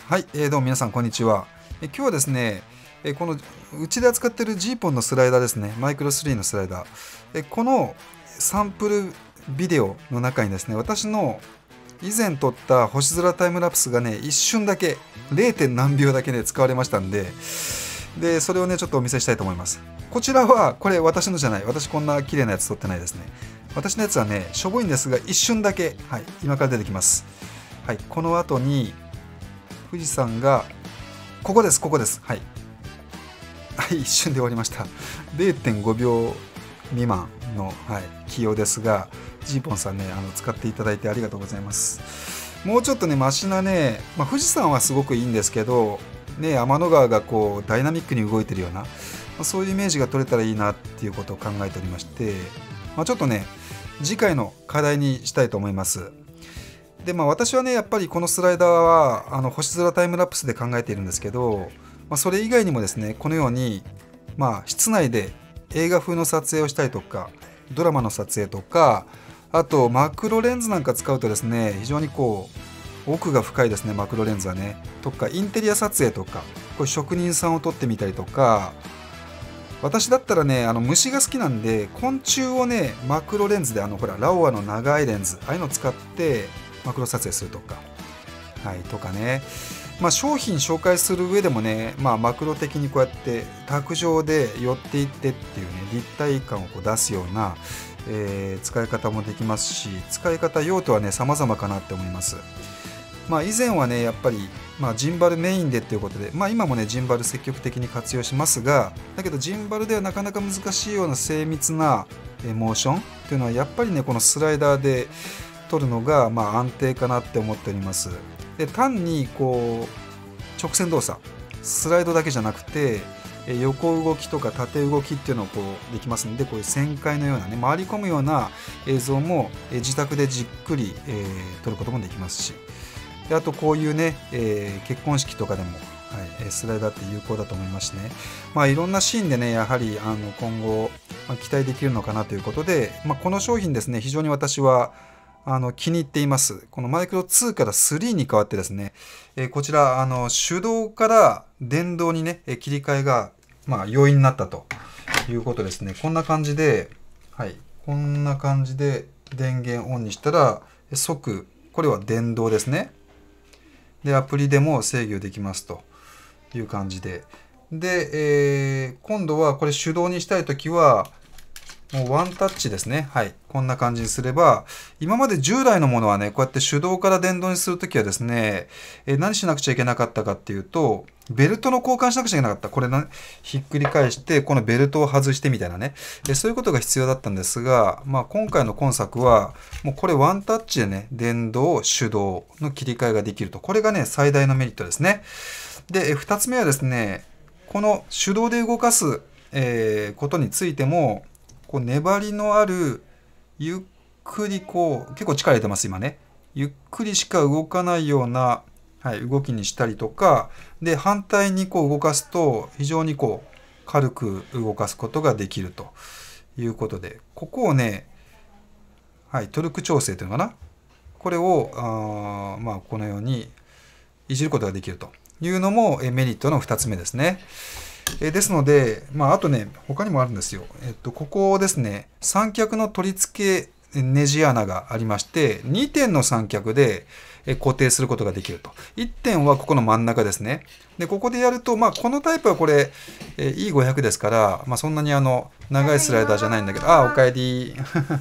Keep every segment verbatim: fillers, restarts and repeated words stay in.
はい、えー、どうも皆さんこんにちは。え今日はですね、えこのうちで扱っている ジーポン のスライダーですね、マイクロスリーのスライダー、えこのサンプルビデオの中にですね、私の以前撮った星空タイムラプスがね、一瞬だけ れい. 点何秒だけね使われましたんで、でそれをねちょっとお見せしたいと思います。こちらはこれ私のじゃない、私こんな綺麗なやつ撮ってないですね。私のやつはねしょぼいんですが一瞬だけ、はい、今から出てきます。はい、この後に富士山がここです、ここです。はい、はい、一瞬で終わりました。れいてんごびょう未満の、はい、起用ですが、ジーポンさんねあの使っていただいてありがとうございます。もうちょっとねマシなね、まあ、富士山はすごくいいんですけどね、天の川がこうダイナミックに動いてるような、まあ、そういうイメージが取れたらいいなっていうことを考えておりまして、まあ、ちょっとね次回の課題にしたいと思います。でまあ私はねやっぱりこのスライダーはあの星空タイムラプスで考えているんですけど、まあ、それ以外にもですねこのようにまあ室内で映画風の撮影をしたりとかドラマの撮影とか、あとマクロレンズなんか使うとですね非常にこう奥が深いですね、マクロレンズはね。とかインテリア撮影とかこれ職人さんを撮ってみたりとか、私だったらねあの虫が好きなんで昆虫をねマクロレンズであのほらラオアの長いレンズああいうのを使ってマクロ撮影するとか、はい、とかね、まあ、商品紹介する上でもね、まあ、マクロ的にこうやって卓上で寄っていってっていうね立体感をこう出すような、えー、使い方もできますし、使い方用途はね様々かなって思います。まあ、以前はねやっぱり、まあ、ジンバルメインでっていうことで、まあ、今もねジンバル積極的に活用しますが、だけどジンバルではなかなか難しいような精密なモーションっていうのはやっぱりねこのスライダーで撮るのがまあ安定かなって思っております。で単にこう直線動作スライドだけじゃなくて横動きとか縦動きっていうのをこうできますので、こういう旋回のようなね回り込むような映像も自宅でじっくり、えー、撮ることもできますし、であとこういうね、えー、結婚式とかでも、はい、スライダーって有効だと思いますしね、まあ、いろんなシーンでねやはりあの今後、まあ、期待できるのかなということで、まあ、この商品ですね非常に私はあの気に入っています。このマイクロツーからスリーに変わってですね、えー、こちらあの手動から電動にね切り替えが、まあ、容易になったということですね。こんな感じで、はい、こんな感じで電源オンにしたら即これは電動ですね。でアプリでも制御できますという感じで、で、えー、今度はこれ手動にしたいときはもうワンタッチですね。はい。こんな感じにすれば、今まで従来のものはね、こうやって手動から電動にするときはですね、え何しなくちゃいけなかったかっていうと、ベルトの交換しなくちゃいけなかった。これな、ひっくり返して、このベルトを外してみたいなね。えそういうことが必要だったんですが、まあ今回の今作は、もうこれワンタッチでね、電動、手動の切り替えができると。これがね、最大のメリットですね。で、二つ目はですね、この手動で動かす、えー、ことについても、こう粘りのあるゆっくりこう結構力入れてます今ね、ゆっくりしか動かないような、はい、動きにしたりとかで、反対にこう動かすと非常にこう軽く動かすことができるということで、ここをね、はい、トルク調整というのかな、これをあまあこのようにいじることができるというのもメリットのふたつめですね。えですので、まあ、あとね、他にもあるんですよ。えっと、ここですね、三脚の取り付けネジ穴がありまして、にてんの三脚で固定することができると。いってんはここの真ん中ですね。で、ここでやると、まあ、このタイプはこれ、え イーごひゃく ですから、まあ、そんなにあの、長いスライダーじゃないんだけど、あ、おかえり。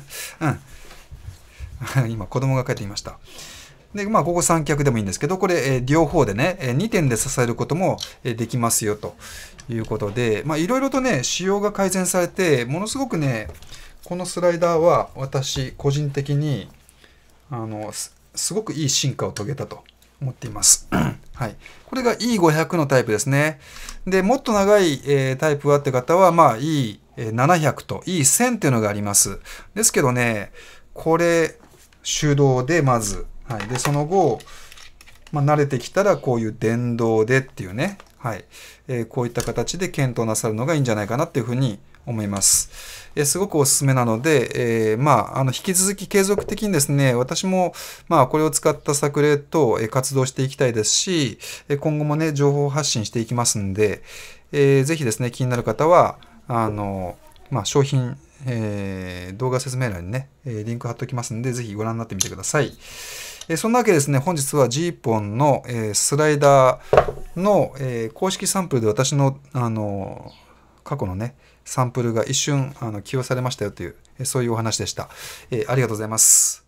うん。今、子供が帰ってきました。で、まあ、ここ三脚でもいいんですけど、これ、え両方でね、えにてんで支えることもえできますよということで、まあ、いろいろとね、仕様が改善されて、ものすごくね、このスライダーは私、個人的に、あの、す、すごくいい進化を遂げたと思っています。はい。これが イーごひゃく のタイプですね。で、もっと長い、えー、タイプはって方は、まあ、イーななひゃく と イーせん っていうのがあります。ですけどね、これ、手動でまず、はい、でその後、まあ、慣れてきたらこういう電動でっていうね、はいえー、こういった形で検討なさるのがいいんじゃないかなっていうふうに思います。えすごくおすすめなので、えー、まあ、あの引き続き継続的にですね、私も、まあ、これを使った作例と活動していきたいですし、今後もね、情報発信していきますんで、えー、ぜひですね、気になる方は、あの、まあ、商品、えー、動画説明欄にね、リンク貼っておきますんで、ぜひご覧になってみてください。えー、そんなわけでですね、本日は ジーポン の、えー、スライダーの、えー、公式サンプルで私の、あの、過去のね、サンプルが一瞬あの起用されましたよという、そういうお話でした。えー、ありがとうございます。